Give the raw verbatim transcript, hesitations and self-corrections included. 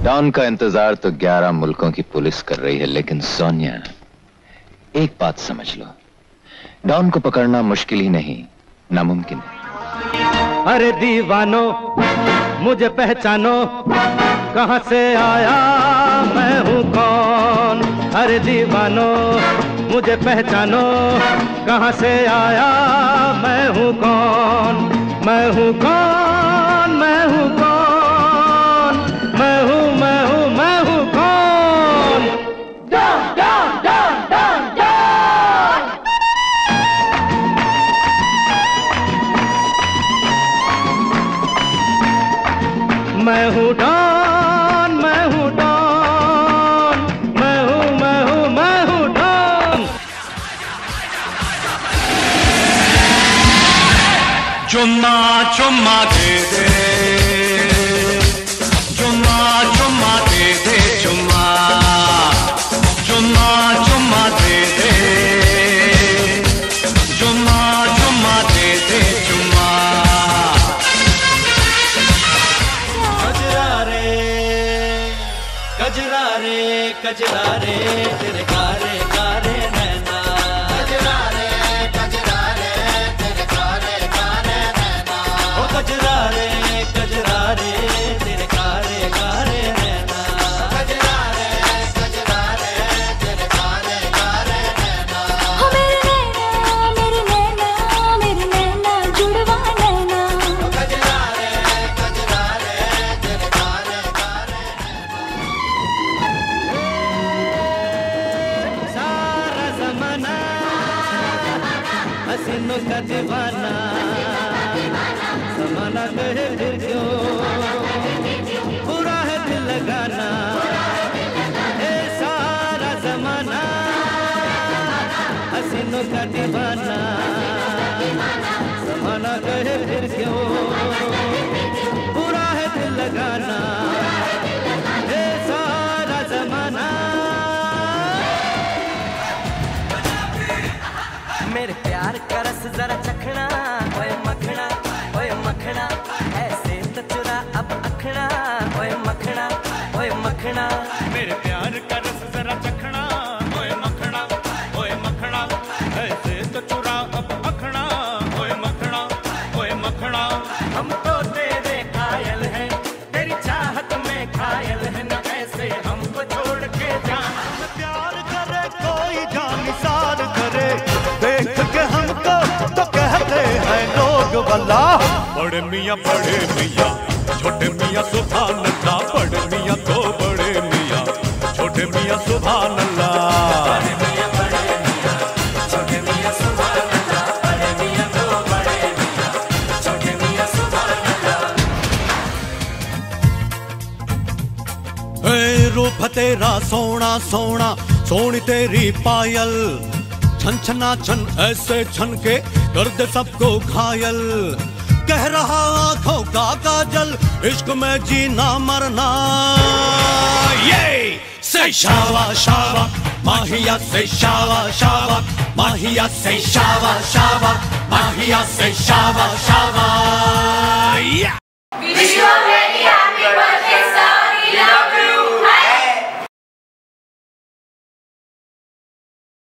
Don का इंतजार तो ग्यारह मुल्कों की पुलिस कर रही है, लेकिन सोनिया एक बात समझ लो, डॉन को पकड़ना मुश्किल ही नहीं, नामुमकिन है। अरे दीवानो मुझे पहचानो, कहां से आया मैं हूं कौन। अरे दीवानो मुझे पहचानो, कहां से आया मैं हूं कौन। मैं हूं कौन, मैं हूं कौन, मैं हूं मैं हूं मैं हूं कौन। Don Don Don Don Don. मैं हूं डॉन, मैं हूं डॉन, मैं हूं मैं हूं मैं हूं डॉन। चुम्मा चुम्मा दे दे, चुम्मा चुम्मा दे दे, चुम्मा चुम्मा चुम्मा दे दे, चुम्मा चुम्मा दे दे, चुम्मा। कजरा रे कजरा रे कजरा रे तेरे कारे कारे नैना। कजरा रे कजरा रे तेरे कारे कारे नैना। ओ कजरा रे कजरा रे तेरे कारे कारे नैना। कजरा रे कजरा रे तेरे कारे कारे नैना। हो मेरे नैना मेरे नैना मेरे नैना जुड़वा नैना। ओ कजरा रे कजरा रे तेरे कारे कारे सारा ज़माना हसीनों का दीवाना, ज़माना कहे फिर क्यों बुरा है दिल लगाना। ए सारा ज़माना हसीनों का दीवाना, ज़माना कहे फिर क्यों बुरा है दिल लगाना। ए सारा ज़माना। मेरे प्यार का रस जरा चखना, ओए मखना ओए मखना, ऐसे तो चुरा अब अखना, ओए मखना ओए मखना। मेरे प्यार का रस जरा चखना, ओए मखना ओए मखना, ऐसे तो चुरा अब अखना, ओए मखना ओए मखना। हम तो तेरे कायल हैं, तेरी चाहत में घायल है, न ऐसे हमको छोड़ के जाना। प्यार करे कोई जानिसार करे, देख के हमको तो कहते हैं लोग भला। बड़े मियाँ बड़े मियाँ छोटे मियाँ सुभान अल्लाह, बड़े मियाँ तो बड़े मियाँ छोटे मियाँ सुभान अल्लाह। बड़े मियाँ बड़े मियाँ छोटे मियाँ सुभान अल्लाह, बड़े मियाँ तो बड़े मियाँ छोटे मियाँ सुभान अल्लाह। हे रूप तेरा सोना सोना, सोनी तेरी पायल, छन छना छन ऐसे छन के कर दे सबको घायल। कह रहा आंखों का काजल, इश्क में जीना मरना। ये से शावा शावा माहिया, से शावा शावा माहिया, से शावा शावा माहिया, से Shava Shava. Wish you a very happy birthday, sir.